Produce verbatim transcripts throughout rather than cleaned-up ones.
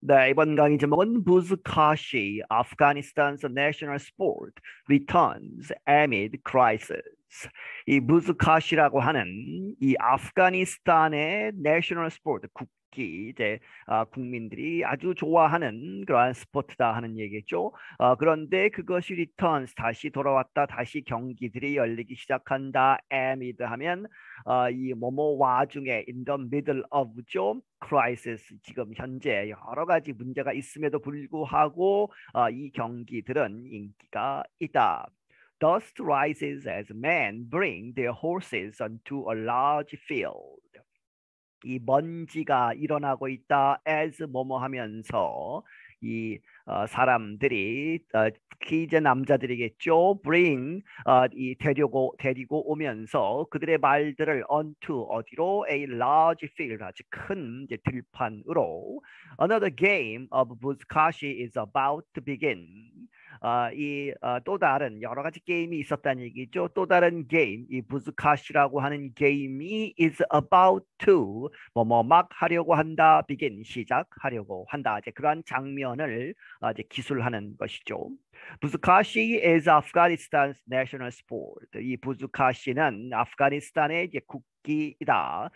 네, 이번 강의 제목은 부즈카시, Afghanistan's national sport, returns amid crisis. 이 부즈카시라고 하는 이 아프가니스탄의 내셔널 스포츠, 국기, 이제 아, 국민들이 아주 좋아하는 그러한 스포츠다 하는 얘기죠. 어, 그런데 그것이 returns, 다시 돌아왔다, 다시 경기들이 열리기 시작한다. amid 하면 어, 이 뭐뭐 와중에 in the middle of죠. crisis, 지금 현재 여러 가지 문제가 있음에도 불구하고 어, 이 경기들은 인기가 있다. Dust rises as men bring their horses onto a large field. 이 먼지가 일어나고 있다. as 뭐뭐 하면서 이 어, 사람들이 어, 특히 이제 남자들이겠죠. bring 어, 이 데리고 데리고 오면서 그들의 말들을 onto 어디로 a large field 아주 큰 이제 들판으로. Another game of buzkashi is about to begin. 어, 이 어, 또 다른 여러 가지 게임이 있었다는 얘기죠. 또 다른 게임, 이 부즈카시라고 하는 게임이 is about to 뭐뭐 막 하려고 한다, begin 시작하려고 한다. 이제 그러한 장면을 어, 이제 기술하는 것이죠. 부즈카시 is Afghanistan's national sport. 이 부즈카시는 아프가니스탄의 이제 국기이다.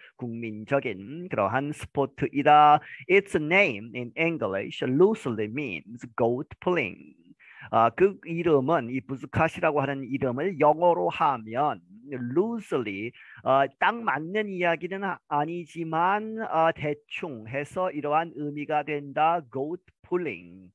국민적인 그러한 스포츠이다. Its name in English loosely means goat pulling. 아, 그 이름은 이 부즈카시라고 하는 이름을 영어로 하면 loosely 어, 딱 맞는 이야기는 아- 아니지만 어, 대충 해서 이러한 의미가 된다. goat pulling.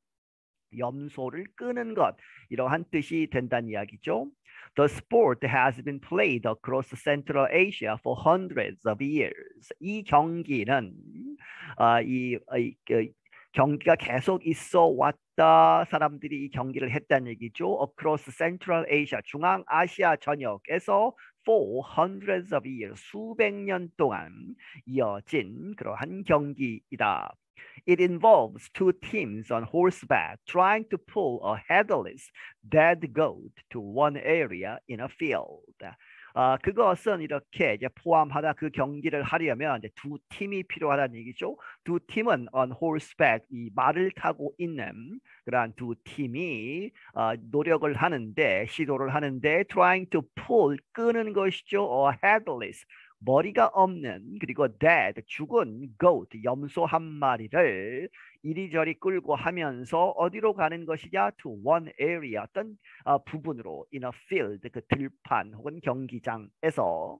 염소를 끄는 것 이러한 뜻이 된다는 이야기죠. The sport has been played across Central Asia for hundreds of years. 이 경기는 아, 이, 이, 그 경기가 계속 있어 왔다. 사람들이 이 경기를 했다는 얘기죠. Across Central Asia, 중앙아시아 전역에서 for hundreds of years, 수백 년 동안 이어진 그러한 경기이다. It involves two teams on horseback trying to pull a headless dead goat to one area in a field. 아, 그것은 이렇게 이제 포함하다 그 경기를 하려면 이제 두 팀이 필요하다는 얘기죠. 두 팀은 on horseback, 이 말을 타고 있는 그러한 두 팀이 어, 노력을 하는데 시도를 하는데 trying to pull 끄는 것이죠. a headless 머리가 없는 그리고 dead 죽은 goat 염소 한 마리를 이리저리 끌고 하면서 어디로 가는 것이냐 to one area 어떤 어, 부분으로 in a field 그 들판 혹은 경기장에서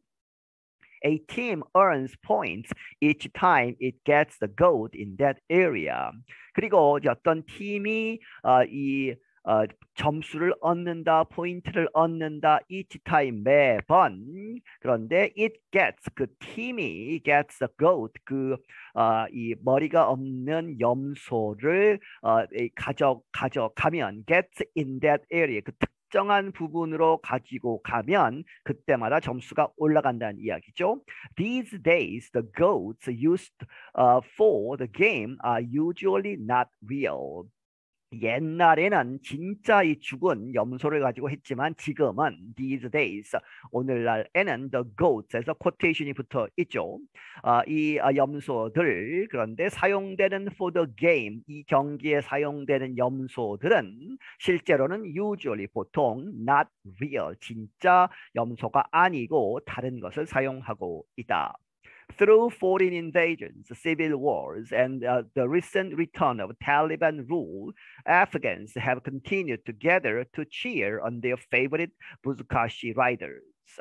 A team earns points each time it gets the goat in that area. 그리고 어떤 팀이 어, 이 어, 점수를 얻는다, 포인트를 얻는다, each time 매번. 그런데 it gets 그 팀이 gets the goat 그 어, 이 머리가 없는 염소를 어, 가져 가져가면 gets in that area 그 특정한 부분으로 가지고 가면 그때마다 점수가 올라간다는 이야기죠. These days, the goats used uh, for the game are usually not real. 옛날에는 진짜 이 죽은 염소를 가지고 했지만 지금은 these days 오늘날에는 the goats에서 quotation이 붙어 있죠. 아, 이 아, 염소들 그런데 사용되는 for the game 이 경기에 사용되는 염소들은 실제로는 usually 보통 not real 진짜 염소가 아니고 다른 것을 사용하고 있다. Through foreign invasions, civil wars, and uh, the recent return of Taliban rule, Afghans have continued to gather to cheer on their favorite Buzkashi riders.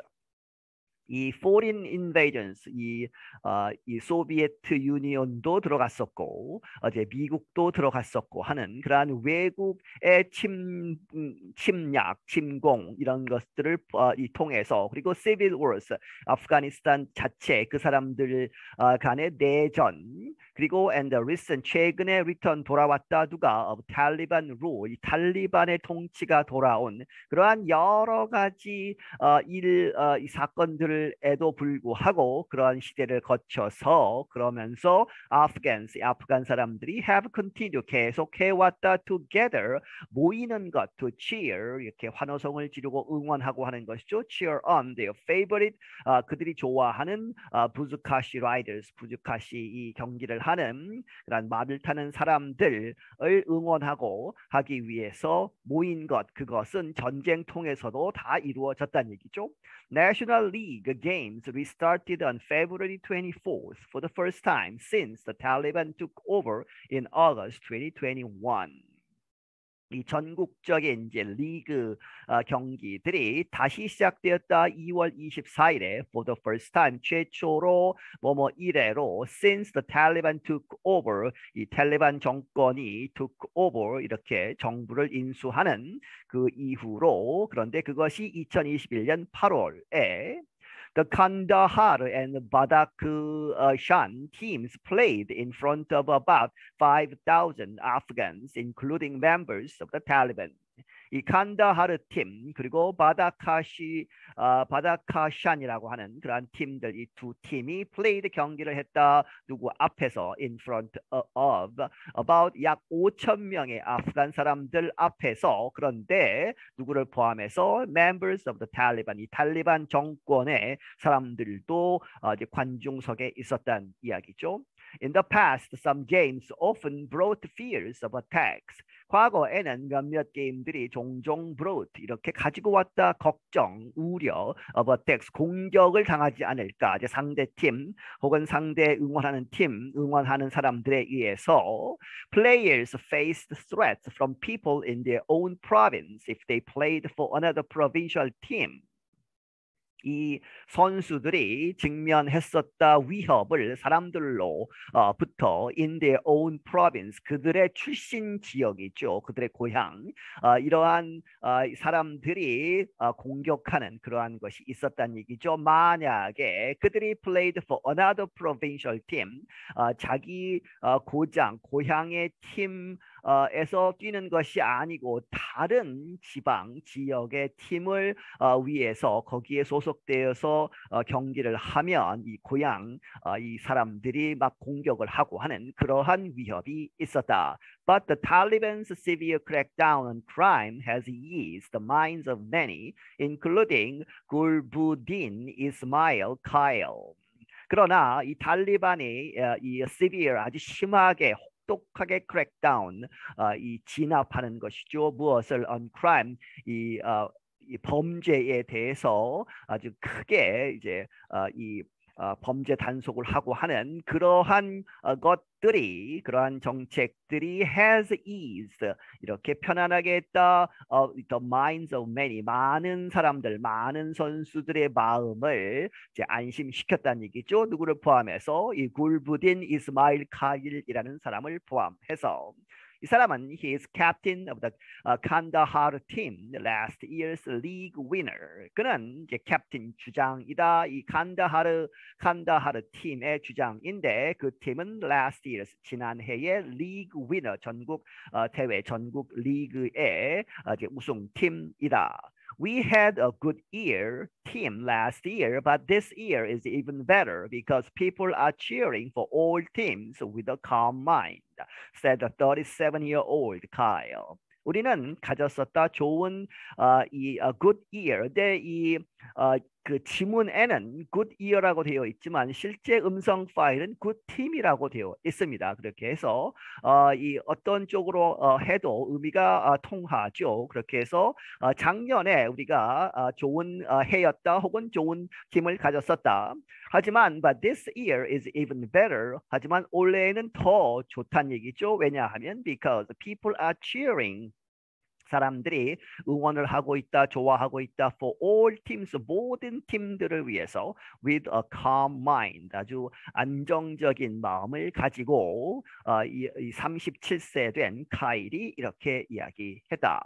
이 foreign invasions, 이, 어, 이 소비에트 유니온도 들어갔었고, 어제 미국도 들어갔었고 하는 그러한 외국의 침, 침략, 침공 이런 것들을 어, 이 통해서 그리고 civil wars, 아프가니스탄 자체 그 사람들 어, 간의 내전 그리고 and the recent 최근에 return 돌아왔다 누가 of Taliban rule, 이 탈리반의 통치가 돌아온 그러한 여러 가지 어, 일, 어, 이 사건들을 그에도 불구하고 그러한 시대를 거쳐서 그러면서 Afghans, 아프간 사람들이 have continued 계속해 왔다 together 모이는 것 to cheer 이렇게 환호성을 지르고 응원하고 하는 것이죠. cheer on their favorite 아, 그들이 좋아하는 아, 부즈카시 라이더스 부즈카시 이 경기를 하는 그런 말을 타는 사람들을 응원하고 하기 위해서 모인 것 그것은 전쟁 통해서도 다 이루어졌다는 얘기죠. National League games restarted on February twenty-fourth for the first time since the Taliban took over in August twenty twenty-one. 이 전국적인 이제 리그 어, 경기들이 다시 시작되었다. 이월 이십사일에 for the first time 최초로 뭐뭐 이래로 since the Taliban took over 이 탈리반 정권이 took over 이렇게 정부를 인수하는 그 이후로 그런데 그것이 이천이십일년 팔월에 The Kandahar and Badakhshan teams played in front of about five thousand Afghans, including members of the Taliban. 이 칸다하르 팀 그리고 바다카시 어, 바다카샨이라고 하는 그러한 팀들 이 두 팀이 played 경기를 했다. 누구 앞에서 in front of about 약 오천 명의 아프간 사람들 앞에서 그런데 누구를 포함해서 members of the Taliban 이 탈리반 정권의 사람들도 어, 이제 관중석에 있었다는 이야기죠. In the past, some games often brought fears of attacks. 과거에는 몇몇 게임들이 종종 brought 이렇게 가지고 왔다 걱정, 우려 of attacks 공격을 당하지 않을까. 이제 상대 팀 혹은 상대 응원하는 팀, 응원하는 사람들에 의해서 players faced threats from people in their own province if they played for another provincial team. 이 선수들이 직면했었다 위협을 사람들로부터 in their own province 그들의 출신 지역이죠. 그들의 고향 어, 이러한 어, 사람들이 어, 공격하는 그러한 것이 있었다는 얘기죠. 만약에 그들이 played for another provincial team 어, 자기 어, 고장 고향의 팀 어, 에서 뛰는 것이 아니고 다른 지방 지역의 팀을 어, 위해서 거기에 소속되어서 어, 경기를 하면 이 고향 어, 이 사람들이 막 공격을 하고 하는 그러한 위협이 있었다. But the Taliban's severe crackdown on crime has eased the minds of many, including Gulbuddin Ismail Kyle. 그러나 이 탈리반이 어, 이 severe 아주 심하게 똑똑하게 crackdown 어, 이 진압하는 것이죠. 무엇을 on crime 이, 어, 이 범죄에 대해서 아주 크게 이제 어, 이 어, 범죄 단속을 하고 하는 그러한 어, 것들이 그러한 정책들이 has eased 이렇게 편안하게 했다. 어, the minds of many 많은 사람들 많은 선수들의 마음을 이제 안심시켰다는 얘기죠. 누구를 포함해서 이 굴부딘 이스마일 카일이라는 사람을 포함해서 이 사람은 he is captain of the uh, Kandahar team, last year's league winner. 그는 이제 캡틴 주장이다. 이 칸다하르 칸다하르 팀의 주장인데 그 팀은 last year's 지난해의 league winner 전국 어, 대회 전국 리그의 어, 이제 우승팀이다. We had a good year team last year, but this year is even better because people are cheering for all teams with a calm mind, said the thirty-seven-year-old Kyle. 우리는 가졌었다 좋은 어, 이 uh, good year. 근데 이 어, 그 지문에는 good year라고 되어 있지만 실제 음성 파일은 good team이라고 되어 있습니다. 그렇게 해서 어, 이 어떤 쪽으로 어, 해도 의미가 어, 통하죠. 그렇게 해서 어, 작년에 우리가 어, 좋은 어, 해였다 혹은 좋은 팀을 가졌었다. 하지만 but this year is even better. 하지만 올해는 더 좋다는 얘기죠. 왜냐하면 because people are cheering. 사람들이 응원을 하고 있다, 좋아하고 있다 for all teams, 모든 팀들을 위해서 with a calm mind, 아주 안정적인 마음을 가지고 어, 이, 이 삼십칠 세 된 카일이 이렇게 이야기했다.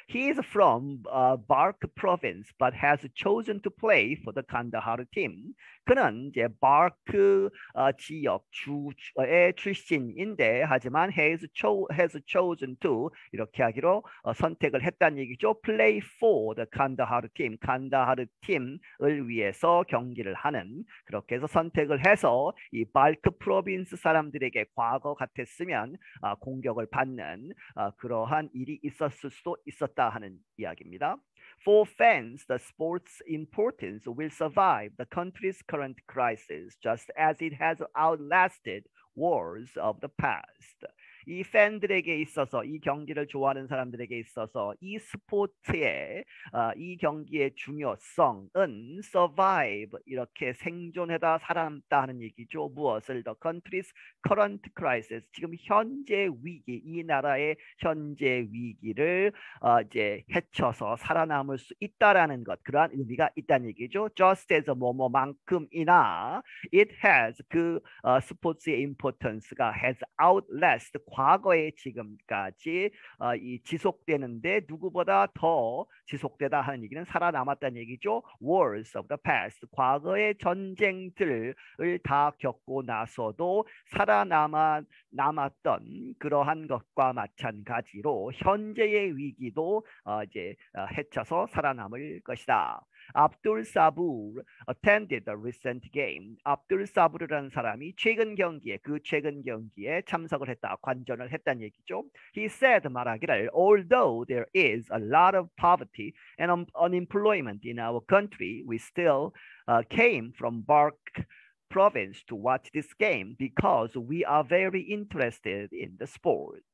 He is from uh, Bark province, but has chosen to play for the Kandahar team. 그는 이제 바크 어, 지역 주의 출신인데 하지만 has, cho, has chosen to 이렇게 하기로 어, 선택을 했다는 얘기죠. Play for the Kandahar team, 칸다하르 팀을 위해서 경기를 하는 그렇게 해서 선택을 해서 이 바크 프로빈스 사람들에게 과거 같았으면 어, 공격을 받는 어, 그러한 일이 있었을 수도 있었다 하는 이야기입니다. For fans, the sport's importance will survive the country's current crisis, just as it has outlasted wars of the past. 이 팬들에게 있어서 이 경기를 좋아하는 사람들에게 있어서 이 스포츠의 어, 이 경기의 중요성은 survive 이렇게 생존하다 살아남다 하는 얘기죠. 무엇을 the country's current crisis 지금 현재 위기 이 나라의 현재 위기를 어, 이제 헤쳐서 살아남을 수 있다라는 것 그러한 의미가 있다는 얘기죠. Just as 뭐뭐만큼이나 it has 그 어, 스포츠의 importance가 has outlast 과거에 지금까지 어, 이 지속되는데 누구보다 더 지속되다 하는 얘기는 살아남았다는 얘기죠. Wars of the past 과거의 전쟁들을 다 겪고 나서도 살아남아 남았던 그러한 것과 마찬가지로 현재의 위기도 어, 이제 어, 헤쳐서 살아남을 것이다. 압둘 사부르 attended the recent game. 압둘 사부르라는 사람이 최근 경기에 그 최근 경기에 참석을 했다. 관전을 했다는 얘기죠. He said 말하기를 although there is a lot of poverty and un unemployment in our country, we still uh, came from Bark province to watch this game because we are very interested in the sport.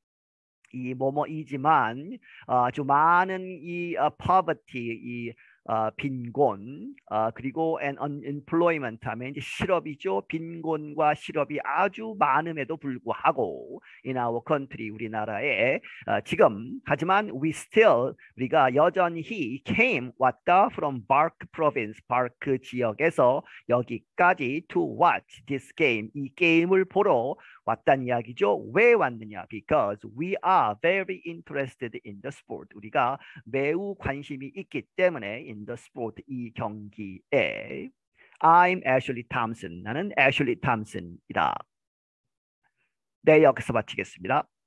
이 뭐뭐이지만 아주 많은 이 uh, poverty 이 어, 빈곤 어, 그리고 and unemployment 하면 이제 실업이죠. 빈곤과 실업이 아주 많음에도 불구하고 in our country 우리나라에 어, 지금 하지만 we still 우리가 여전히 came 왔다 from Bark province 바크 지역에서 여기까지 to watch this game 이 게임을 보러 왔다는 이야기죠. 왜 왔느냐? Because we are very interested in the sport. 우리가 매우 관심이 있기 때문에 in the sport 이 경기에 I'm Ashley Thompson. 나는 Ashley Thompson이다. 네, 여기서 마치겠습니다.